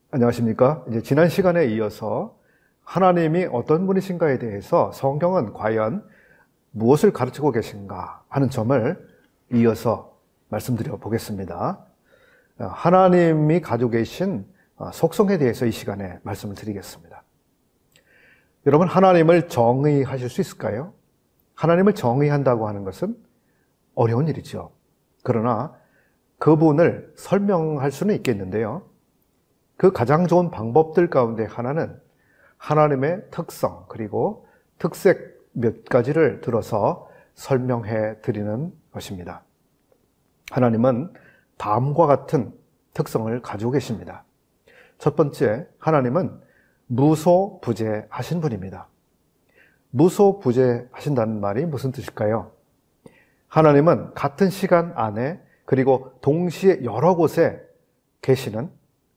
안녕하십니까? 이제 지난 시간에 이어서 하나님이 어떤 분이신가에 대해서 성경은 과연 무엇을 가르치고 계신가 하는 점을 이어서 말씀드려 보겠습니다. 하나님이 가지고 계신 속성에 대해서 이 시간에 말씀을 드리겠습니다. 여러분, 하나님을 정의하실 수 있을까요? 하나님을 정의한다고 하는 것은 어려운 일이죠. 그러나 그분을 설명할 수는 있겠는데요. 그 가장 좋은 방법들 가운데 하나는 하나님의 특성 그리고 특색 몇 가지를 들어서 설명해 드리는 것입니다. 하나님은 다음과 같은 특성을 가지고 계십니다. 첫 번째, 하나님은 무소부재하신 분입니다. 무소부재하신다는 말이 무슨 뜻일까요? 하나님은 같은 시간 안에 그리고 동시에 여러 곳에 계시는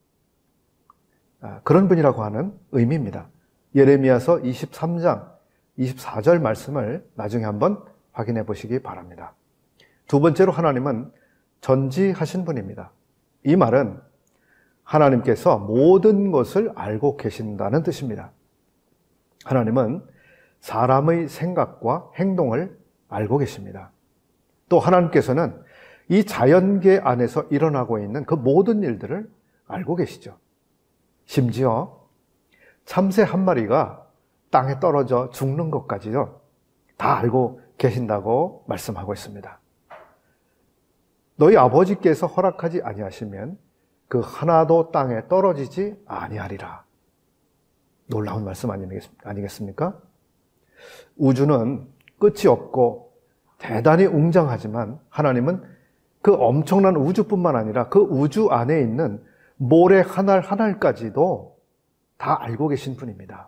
그런 분이라고 하는 의미입니다. 예레미야서 23장 24절 말씀을 나중에 한번 확인해 보시기 바랍니다. 두 번째로 하나님은 전지하신 분입니다. 이 말은 하나님께서 모든 것을 알고 계신다는 뜻입니다. 하나님은 사람의 생각과 행동을 알고 계십니다. 또 하나님께서는 이 자연계 안에서 일어나고 있는 그 모든 일들을 알고 계시죠. 심지어 참새 한 마리가 땅에 떨어져 죽는 것까지도 다 알고 계신다고 말씀하고 있습니다. 너희 아버지께서 허락하지 아니하시면 그 하나도 땅에 떨어지지 아니하리라. 놀라운 말씀 아니겠습니까? 우주는 끝이 없고 대단히 웅장하지만 하나님은 그 엄청난 우주뿐만 아니라 그 우주 안에 있는 모래 한 알 한 알까지도 다 알고 계신 분입니다.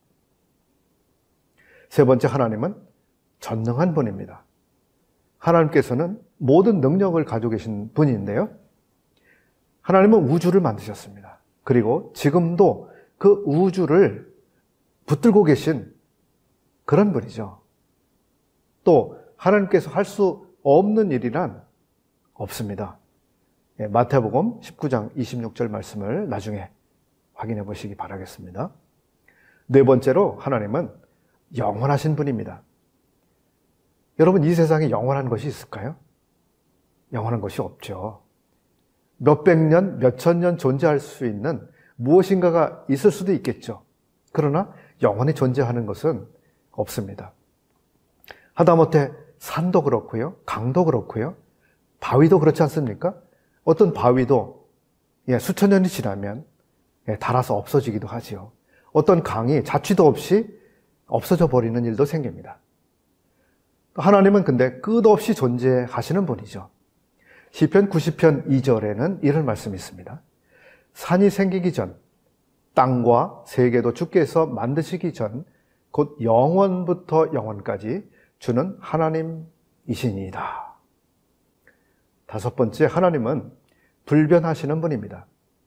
세 번째, 하나님은 전능한 분입니다. 하나님께서는 모든 능력을 가지고 계신 분인데요. 하나님은 우주를 만드셨습니다. 그리고 지금도 그 우주를 붙들고 계신 그런 분이죠. 또 하나님께서 할 수 없는 일이란 없습니다. 마태복음 19장 26절 말씀을 나중에 확인해 보시기 바라겠습니다. 네 번째로 하나님은 영원하신 분입니다. 여러분, 이 세상에 영원한 것이 있을까요? 영원한 것이 없죠. 몇백 년, 몇천 년 존재할 수 있는 무엇인가가 있을 수도 있겠죠. 그러나 영원히 존재하는 것은 없습니다. 하다못해 산도 그렇고요, 강도 그렇고요, 바위도 그렇지 않습니까? 어떤 바위도 수천 년이 지나면 닳아서 없어지기도 하지요. 어떤 강이 자취도 없이 없어져 버리는 일도 생깁니다. 하나님은 근데 끝없이 존재하시는 분이죠. 시편 90편 2절에는 이런 말씀이 있습니다. 산이 생기기 전, 땅과 세계도 주께서 만드시기 전, 곧 영원부터 영원까지 주는 하나님이시니이다. 다섯 번째, 하나님은 불변하시는 분입니다.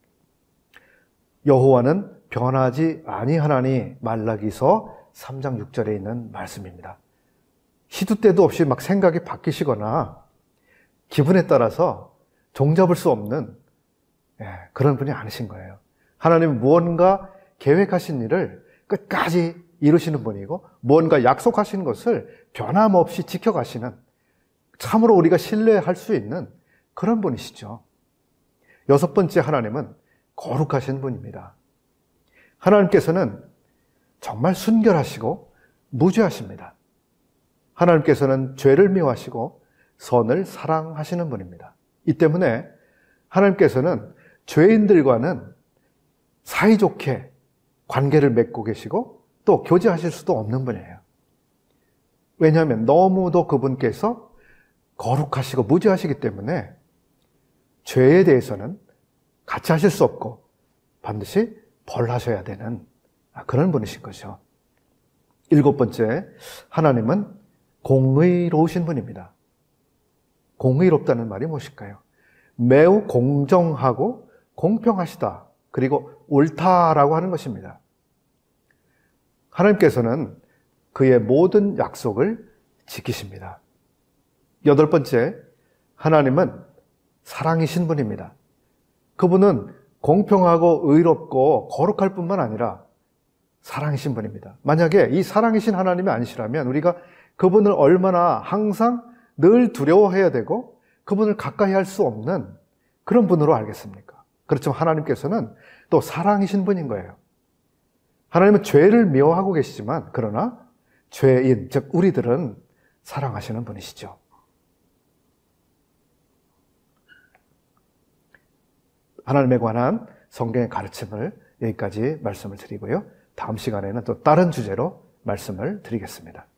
여호와는 변하지 아니하나니 말라기서 3장 6절에 있는 말씀입니다. 시도 때도 없이 막 생각이 바뀌시거나 기분에 따라서 종잡을 수 없는 그런 분이 아니신 거예요. 하나님은 무언가 계획하신 일을 끝까지 이루시는 분이고 무언가 약속하신 것을 변함없이 지켜가시는, 참으로 우리가 신뢰할 수 있는 그런 분이시죠. 여섯 번째, 하나님은 거룩하신 분입니다. 하나님께서는 정말 순결하시고 무죄하십니다. 하나님께서는 죄를 미워하시고 선을 사랑하시는 분입니다. 이 때문에 하나님께서는 죄인들과는 사이좋게 관계를 맺고 계시고 또 교제하실 수도 없는 분이에요. 왜냐하면 너무도 그분께서 거룩하시고 무죄하시기 때문에 죄에 대해서는 같이 하실 수 없고 반드시 벌하셔야 되는 그런 분이신 거죠. 일곱 번째, 하나님은 공의로우신 분입니다. 공의롭다는 말이 무엇일까요? 매우 공정하고 공평하시다, 그리고 옳다라고 하는 것입니다. 하나님께서는 그의 모든 약속을 지키십니다. 여덟 번째, 하나님은 사랑이신 분입니다. 그분은 공평하고 의롭고 거룩할 뿐만 아니라 사랑이신 분입니다. 만약에 이 사랑이신 하나님이 아니시라면 우리가 그분을 얼마나 항상 늘 두려워해야 되고 그분을 가까이 할 수 없는 그런 분으로 알겠습니까? 그렇지만 하나님께서는 또 사랑이신 분인 거예요. 하나님은 죄를 미워하고 계시지만 그러나 죄인, 즉 우리들은 사랑하시는 분이시죠. 하나님에 관한 성경의 가르침을 여기까지 말씀을 드리고요. 다음 시간에는 또 다른 주제로 말씀을 드리겠습니다.